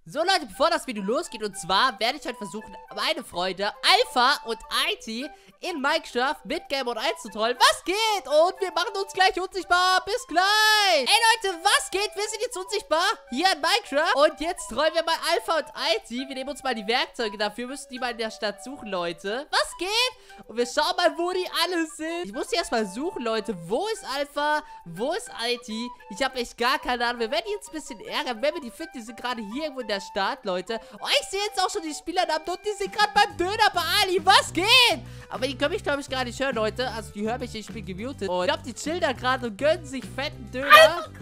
So Leute, bevor das Video losgeht, und zwar werde ich heute versuchen, meine Freunde Alpha und IT in Minecraft mit Game Mode 1 zu trollen. Was geht? Und wir machen uns gleich unsichtbar. Bis gleich. Ey Leute, was geht? Wir sind jetzt unsichtbar hier in Minecraft. Und jetzt trollen wir mal Alpha und IT. Wir nehmen uns mal die Werkzeuge dafür. Müssen die mal in der Stadt suchen, Leute. Was geht? Und wir schauen mal, wo die alle sind. Ich muss die erstmal suchen, Leute. Wo ist Alpha? Wo ist IT? Ich habe echt gar keine Ahnung. Wir werden die jetzt ein bisschen ärgern, wenn wir die finden. Die sind gerade hier irgendwo in der Stadt, Leute. Oh, ich sehe jetzt auch schon die Spielernamen und die sind gerade beim Döner bei Ali. Was geht? Aber die können mich, glaube ich, gar nicht hören, Leute. Also, die hören mich, ich bin gemutet. Und ich glaube, die chillen da gerade und gönnen sich fetten Döner.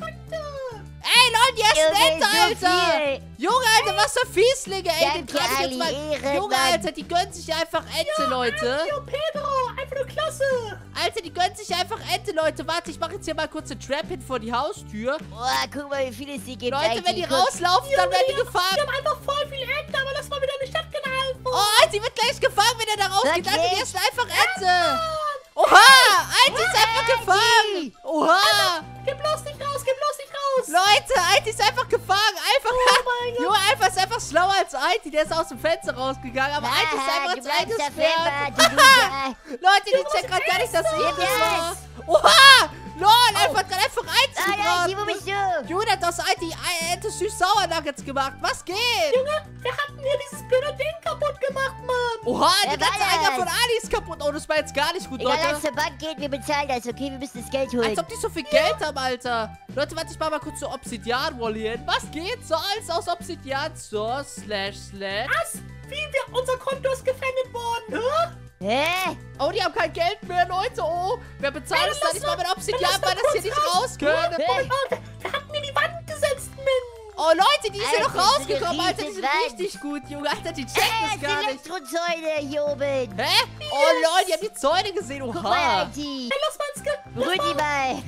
Ey, Leute, die essen Ente, Alter. Junge, Alter, was für Fieslinge, ey. Den trage ich jetzt mal. Junge, Alter, die gönnen sich einfach Ente, Leute. Jo, Pedro, einfach nur klasse. Alter, die gönnen sich einfach Ente, Leute. Warte, ich mache jetzt hier mal kurz eine Trap hin vor die Haustür. Boah, guck mal, wie viele es hier gibt. Leute, wenn die rauslaufen, dann werden die gefangen. Wir haben einfach voll viel Ente, aber lass mal wieder in die Stadt gehen. Oh, sie wird gleich gefangen, wenn er da rausgeht. Okay. Alter, die essen einfach Ente. Oha, Alter ist einfach gefangen. Oha. Geh bloß nicht raus, geh bloß nicht raus. Leute, Alter ist einfach gefangen. Einfach. mein Gott. Junge, Alpha ist einfach schlauer als Alti. Der ist aus dem Fenster rausgegangen. Aber Alti ist einfach ins eingesperrt. Leute, die checken gerade gar nicht, dass wir das war. Oha. Lol, Alpha hat gerade einfach Alti gebracht. Wo bist du? Junge, hat aus Alti Ente süß-sauer-Nuggets gemacht. Was geht? Junge, wir hatten hier dieses blöde Ding kaputt gemacht, Mann. Oha, die Wer ganze war Eier das? von Ali ist kaputt. Oh, das war jetzt gar nicht gut, Egal, lass Leute. zur Bank gehen, wir bezahlen das, okay? Wir müssen das Geld holen. Als ob die so viel Geld haben, Alter. Leute, warte, ich mach mal kurz so Obsidian-Wall hier hin. Was geht? So, alles aus Obsidian. So, //. Was? Wie unser Konto ist gefändet worden, Hä? Oh, die haben kein Geld mehr, Leute. Oh, wer bezahlt Ey, uns da nicht mal mit Obsidian, lass weil mal das hier kurz nicht raus. raus können? Hey. Wir hatten mir die Wand gesetzt, Mensch. Oh, Leute, die ist ja Alter, noch rausgekommen, diese Alter. Die sind Riesenwand. richtig gut, Junge. Alter, die Ey, checken das es ist gar die nicht. Elektrozäune hier oben. Hä? Oh, Leute, die haben die Zäune gesehen. Guck mal, Oha. Alti. Hey, lass mal ins Berühr die mal.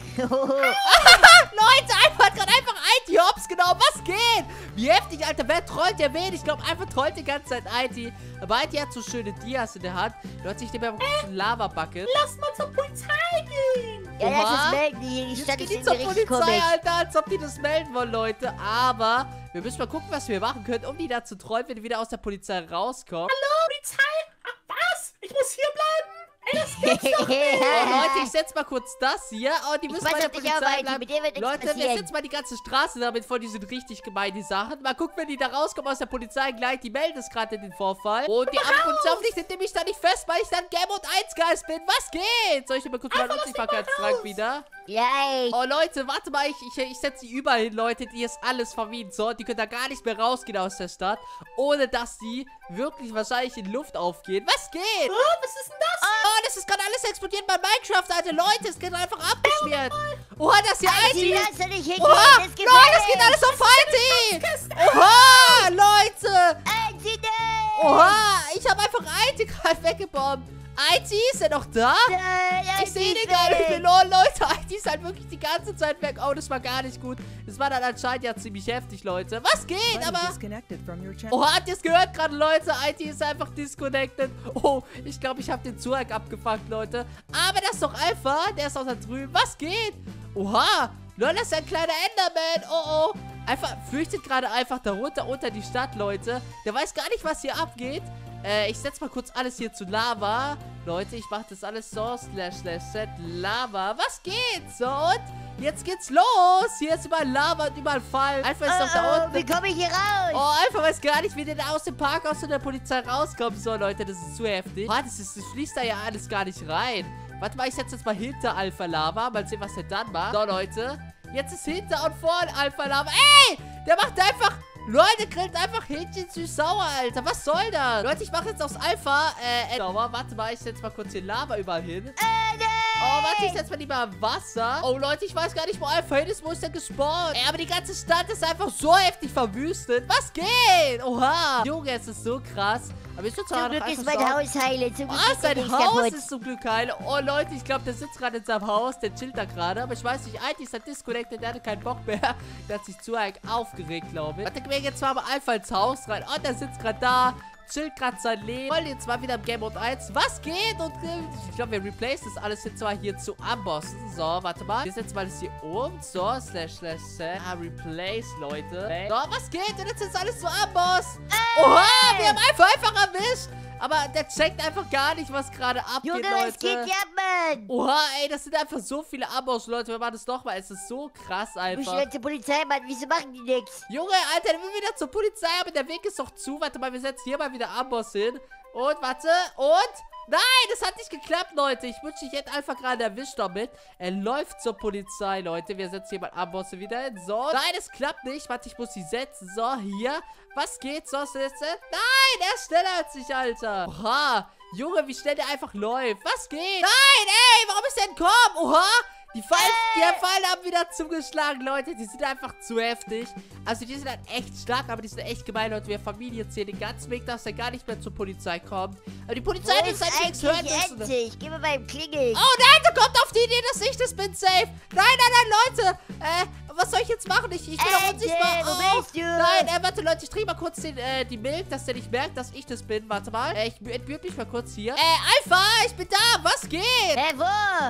Leute, Alpha hat gerade einfach IT Hops genommen. Was geht? Wie heftig, Alter. Wer trollt der wen? Ich glaube, einfach trollt die ganze Zeit IT. Aber IT hat so schöne Dias in der Hand. Leute, ich nehme einfach kurz ein Lava-Bucket. Lass mal zur Polizei gehen. Ja, Oha. lass uns melden hier. Die Jetzt Stadt geht ist die irgendwie zur richtig Polizei, komisch. Alter, als ob die das melden wollen, Leute. Aber wir müssen mal gucken, was wir machen können, um die da zu trollen, wenn die wieder aus der Polizei rauskommen. Hallo, Polizei. Ach, was? Ich muss hier bleiben? Ey, das gibt's doch nicht. Oh, Leute, ich setze mal kurz das hier. Oh, die müssen weiß, bei der ob dich Polizei arbeiten. bleiben. Mit dir wird nichts Leute, wir passieren. setzen mal die ganze Straße damit voll. Die sind richtig gemein, die Sachen. Mal gucken, wenn die da rauskommen aus der Polizei gleich. Die melden es gerade den Vorfall. Und die Polizei hoffentlich nimmt mich da nicht fest, weil ich dann Game Mode 1 Geist bin. Was geht? Soll ich dir mal kurz meinen Unsichtbarkeitstrank wieder? Yay. Oh, Leute, warte mal. Ich setze die überall hin, Leute. Die ist alles vermieden. So, die können da gar nicht mehr rausgehen aus der Stadt. Ohne, dass die wirklich wahrscheinlich in Luft aufgehen. Was geht? Oh, was ist denn das? Oh, das ist gerade alles explodiert bei Minecraft, Alter. Leute, es geht einfach abgeschmiert. Oha, das hier Alti, IT. lass doch nicht hingehen. Oha, Das geht Leute, das geht alles auf IT. Oha, Leute. Alti, nein. Oha, ich habe einfach IT gerade weggebombt. IT, ist er noch da? Nein, Ich sehe den gar nicht mehr. Lol, Leute, IT ist halt wirklich die ganze Zeit weg. Oh, das war gar nicht gut. Das war dann anscheinend ja ziemlich heftig, Leute. Was geht? Aber... Oh, habt ihr es gehört gerade, Leute? IT ist einfach disconnected. Oh, ich glaube, ich habe den Zuhang abgefuckt, Leute. Aber das ist doch Alpha. Der ist auch da drüben. Was geht? Oha. Lol, das ist ein kleiner Enderman. Oh, oh. Alpha flüchtet gerade einfach darunter unter die Stadt, Leute. Der weiß gar nicht, was hier abgeht. Ich setze mal kurz alles hier zu Lava. Leute, ich mache das alles so. //set Lava. Was geht? So, und jetzt geht's los. Hier ist überall Lava und überall Fall. Alpha ist doch da unten. Wie komme ich hier raus? Oh, Alpha weiß gar nicht, wie der da aus dem Parkhaus und der Polizei rauskommt. So, Leute, das ist zu heftig. Warte, das fließt da ja alles gar nicht rein. Warte mal, ich setze jetzt mal hinter Alpha Lava. Mal sehen, was der dann macht. So, Leute. Jetzt ist hinter und vor Alpha Lava. Ey! Der macht einfach... Leute, grillt einfach Hähnchen süß-sauer, Alter. Was soll das? Leute, ich mache jetzt aus Alpha, sauer. Warte mal, ich setze mal kurz hier Lava überall hin. Nein. Oh, warte, ich setze mal lieber Wasser. Oh, Leute, ich weiß gar nicht, wo Alpha hin ist. Wo ist der gespawnt? Ey, aber die ganze Stadt ist einfach so heftig verwüstet. Was geht? Oha. Junge, es ist so krass. Aber ich Zum Glück ist mein Haus heile. Zum Glück ist sein nichts Haus kaputt. ist zum Glück heile. Oh, Leute, ich glaube, der sitzt gerade in seinem Haus. Der chillt da gerade. Aber ich weiß nicht, IT ist halt disconnected. Der hatte keinen Bock mehr. Der hat sich zu arg aufgeregt, glaube ich. Warte, wir gehen jetzt mal bei Alpha ins Haus rein. Oh, der sitzt gerade da. chillt gerade sein Leben. Wollen jetzt mal wieder im Game Mode 1. Was geht? Und ich glaube, wir replace das alles jetzt mal hier zu Ambossen. So, warte mal. Wir setzen mal das hier um. So, replace, Leute. So, was geht? Und jetzt ist alles zu Amboss. Oha, wir haben einfach erwischt. Aber der checkt einfach gar nicht, was gerade abgeht, Junge, Leute. was geht hier ab, Mann? Oha, ey, das sind einfach so viele Amboss, Leute. Wir machen das nochmal. Es ist so krass Du einfach. musst zur Polizei, Mann. Wieso machen die nichts? Junge, Alter, der will wieder zur Polizei, aber der Weg ist doch zu. Warte mal, wir setzen hier mal wieder Amboss hin. Und, warte, und... Nein, das hat nicht geklappt, Leute. Ich wünschte, ich hätte einfach gerade erwischt damit. Er läuft zur Polizei, Leute. Wir setzen hier mal Ambosse wieder hin. So, nein, es klappt nicht. Warte, ich muss sie setzen. So, hier. Was geht? So, setzen. Nein, er ist schneller als ich, Alter. Oha, Junge, wie schnell der einfach läuft. Was geht? Nein, ey, warum ist der entkommen? Oha. Die Fallen haben wieder zugeschlagen, Leute. Die sind einfach zu heftig. Also, die sind halt echt stark, aber die sind echt gemein, Leute. Wir Familie zählen den ganzen Weg, dass er gar nicht mehr zur Polizei kommt. Aber die Polizei Wo hat ist jetzt nichts hören eigentlich müssen. endlich? Geh mal beim Klingeln. Oh nein, du kommst auf die Idee, dass ich das bin, safe. Nein, Leute. Was soll ich jetzt machen? Ich bin doch unsichtbar. Wo bist du? Nein, warte, Leute, ich drehe mal kurz die Milch, dass der nicht merkt, dass ich das bin. Warte mal. Ich entbürde mich mal kurz hier. Alpha, ich bin da. Was geht? Wo?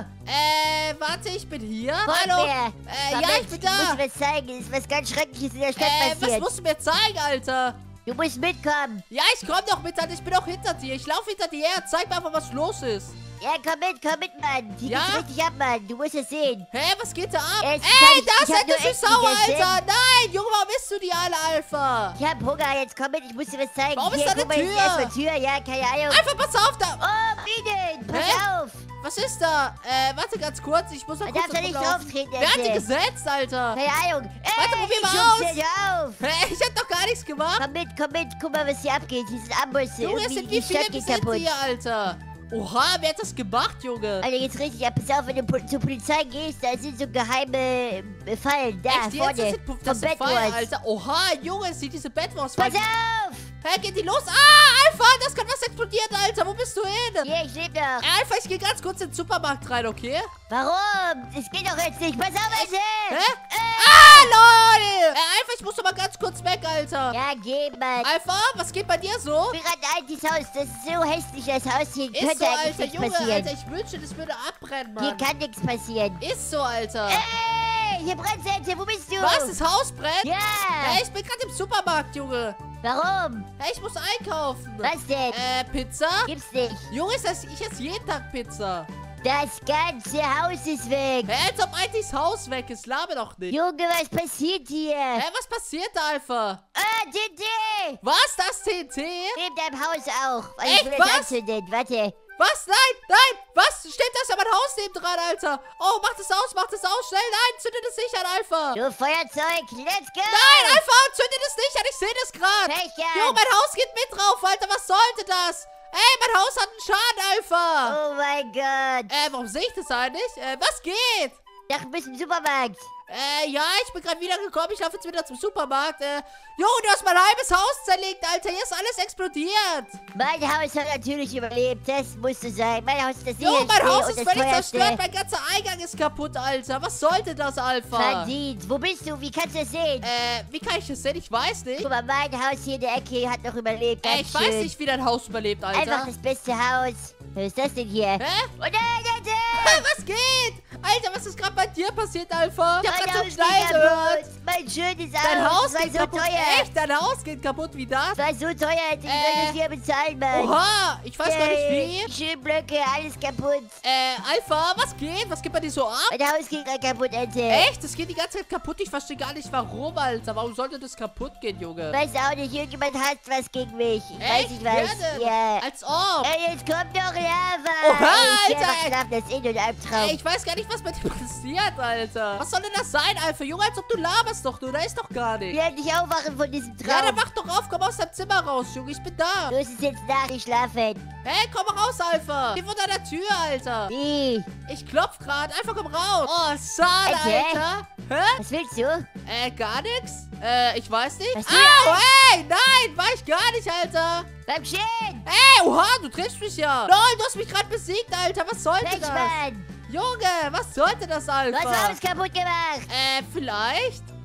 Warte, ich bin hier. Folgt Hallo. mir. Ja, ich bin Ich muss da. dir was zeigen. Es ist was ganz Schreckliches in der Stadt Was passiert. musst du mir zeigen, Alter? Du musst mitkommen. Ja, ich komm doch mit, Alter. Ich bin auch hinter dir. Ich laufe hinter dir her. Zeig mir einfach, was los ist. Ja, komm mit, Mann. Hier Ja? geht's richtig ab, Mann. Du musst es sehen. Hä, was geht da ab? Jetzt Ey, kann ich- da ich ist hab nur endlich Essen sauer, gegessen. Alter. Nein, Junge, warum isst du die alle, Alpha? Ich hab Hunger, jetzt komm mit, ich muss dir was zeigen. Warum ist Hier, da eine guck mal, jetzt Tür? erstmal Tür. Ja, keine Ahnung. Einfach pass auf, da. Oh, Bienen, pass Hä? auf. Was ist da? Warte ganz kurz. Ich muss noch Man kurz darf da nicht rumlaufen. drauftreten, Wer hat die Ente. gesetzt, Alter? Keine Ahnung. Warte, probier ich mal schub's aus. dir auf. Hä, ich hab doch gar nichts gemacht. Komm mit, guck mal, was hier abgeht. Hier sind Ambusse. Junge, es Irgendwie sind wie die Stadt viele geht sind kaputt. hier, Alter? Oha, wer hat das gemacht, Junge? Alter, jetzt richtig ab. Pass auf, wenn du zur Polizei gehst, da sind so geheime Fallen. Da, Echt jetzt? vorne. Das sind Fallen, Wars. Alter. Oha, Junge, sieht diese Bad Wars. Pass auf! Hä, geht die los? Ah, Alpha, das kann was explodiert, Alter. Wo bist du hin? Hier, ich lebe noch. Alpha, ich gehe ganz kurz in den Supermarkt rein, okay? Warum? Es geht doch jetzt nicht. Pass auf, Alter! Hä? Ah, Leute! Alpha, ich muss doch mal ganz kurz weg, Alter. Ja, geh mal. Alpha, was geht bei dir so? Ich bin gerade ein altes Haus. Das ist so hässlich, das Haus hier. Ist Könnte so, eigentlich Alter, nichts Junge, passieren. Alter, ich wünschte, das würde abbrennen, Hier Mann. kann nichts passieren. Ist so, Alter. Ey, hier brennt Alter. Wo bist du? Was, das Haus brennt? Ja. Hä, ich bin gerade im Supermarkt, Junge. Warum? Hä, ich muss einkaufen. Was denn? Pizza? Gibt's nicht. Junge, ich esse jeden Tag Pizza. Das ganze Haus ist weg. Hä, als ob eigentlich das Haus weg ist. Laber doch nicht. Junge, was passiert hier? Hä, was passiert da, Alpha? TNT! Was, das TNT? Neben deinem Haus auch. Also Echt, ich will was? das anzünden. Warte. Was? Nein! Was? Steht das ja mein Haus neben dran, Alter? Oh, mach das aus, schnell. Nein, zünde das nicht an, Alpha. Du Feuerzeug, let's go! Nein, Alpha, zünde das nicht an. Ich sehe das gerade. Fächer! Jo, mein Haus geht mit drauf, Alter. Was sollte das? Ey, mein Haus hat einen Schaden, Alpha. Oh mein Gott! Warum sehe ich das eigentlich? Was geht? Doch, du bist im Supermarkt. Ja, ich bin gerade wieder gekommen. Ich laufe jetzt wieder zum Supermarkt. Jo, du hast mein halbes Haus zerlegt, Alter. Hier ist alles explodiert. Mein Haus hat natürlich überlebt. Das musste sein. Mein Haus ist das Jo, mein Haus ist und völlig das zerstört. teuerste. Mein ganzer Eingang ist kaputt, Alter. Was sollte das, Alpha? Verdient. Wo bist du? Wie kannst du das sehen? Wie kann ich das sehen? Ich weiß nicht. Guck mal, mein Haus hier in der Ecke hat noch überlebt. Ganz Ich weiß schön. nicht, wie dein Haus überlebt, Alter. Einfach das beste Haus. Was ist das denn hier? Hä? Oh nein, Alter! Was geht? Alter, was ist gerade bei dir passiert, Alpha? Ich hab Mein grad so Haus einen geht Knall gehört. kaputt. Mein schönes Haus. Dein Haus Das war geht so kaputt. teuer. Echt? Dein Haus geht kaputt wie das? Das war so teuer. Ich soll das hier bezahlen, Mann. Oha, ich weiß gar nicht wie. Schönblöcke, alles kaputt. Alpha, was geht? Was geht bei dir so ab? Mein Haus geht gerade kaputt, Alter. Echt? Das geht die ganze Zeit kaputt. Ich verstehe gar nicht, warum, Alter. Warum sollte das kaputt gehen, Junge? Weiß auch nicht, irgendjemand hat was gegen mich. Ich weiß Echt? nicht Wer was. denn? Ja. Als ob. Ey, jetzt kommt doch Lava. Oha, Ich Alter, ey. schlafen das in und Albtraum. Ich weiß gar nicht, was mit dir passiert, Alter. Was soll denn das sein, Alpha? Junge, als ob du laberst doch, du. Da ist doch gar nichts. Ich werde nicht aufwachen von diesem Traum. Ja, dann mach doch auf. Komm aus deinem Zimmer raus, Junge. Ich bin da. Du hast es jetzt nachgeschlafen. Hey, komm raus, Alpha. Geh vor deiner Tür, Alter. Wie? Ich klopf gerade. Einfach komm raus. Oh, schade, Okay. Alter. Hä? Was willst du? Gar nix? Ich weiß nicht. Was Au, hey, nein, war ich gar nicht, Alter. Bleib stehen. Ey, oha, du triffst mich ja. Lol, du hast mich gerade besiegt, Alter. Was sollte das? Menschmann. Junge, was sollte das, Du hast Alpha? alles kaputt gemacht. Vielleicht?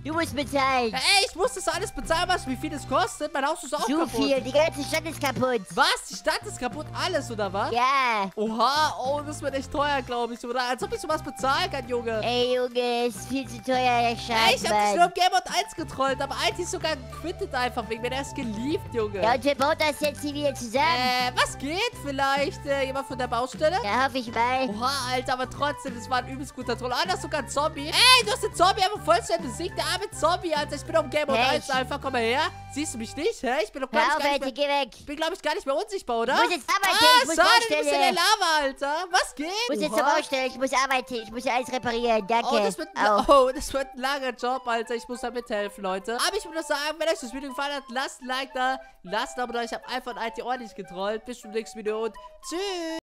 Du musst bezahlen. Ey, ich muss das alles bezahlen, was wie viel es kostet. Mein Haus ist auch Zu kaputt. viel, die ganze Stadt ist kaputt. Was? Die Stadt ist kaputt? Alles, oder was? Ja. Oha, oh, das wird echt teuer, glaube ich, oder? Als ob ich sowas bezahlen kann, Junge. Ey, Junge, ist viel zu teuer, der Scheiß, Ey, ich hab dich nur Mann. im Game Mode 1 getrollt, aber Alti ist sogar quittet einfach wegen mir. Der ist geliebt, Junge. Ja, und wer baut das jetzt hier wieder zusammen? Was geht? Vielleicht jemand von der Baustelle? Ja, hoffe ich mal. Oha, Alter, aber trotzdem, das war ein übelst guter Troll. Ah, das ist sogar ein Zombie. Ey, du hast den Zombie einfach vollständig besiegt. Der arme Zombie, Alter. Ich bin auf dem Game Mode Hey, 1 einfach. Komm mal her. Siehst du mich nicht? Hä? Ich bin doch, Hör glaube auf, ich, gar nicht Alter, mehr... geh weg. Ich bin, glaube ich, gar nicht mehr unsichtbar, oder? Ich muss jetzt arbeiten, ich muss schade, du bist in der Baustelle. Lava, Alter. Was geht? Ich muss jetzt zur Baustelle, ich muss arbeiten, ich muss alles reparieren, danke. Oh, das wird ein langer Job, Alter. Ich muss da mithelfen, Leute. Aber ich würde sagen, wenn euch das Video gefallen hat, lasst ein Like da. Lasst ein Abo da. Ich habe einfach ein IT ordentlich getrollt. Bis zum nächsten Video und tschüss.